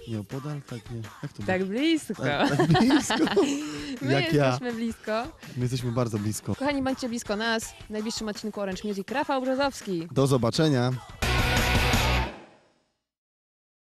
Nie opodal, tak nie. Jak to Tak blisko. tak blisko. My Jak ja. jesteśmy blisko. My jesteśmy bardzo blisko. Kochani, bądźcie blisko nas. W najbliższym odcinku Orange Music Rafał Brzozowski. Do zobaczenia.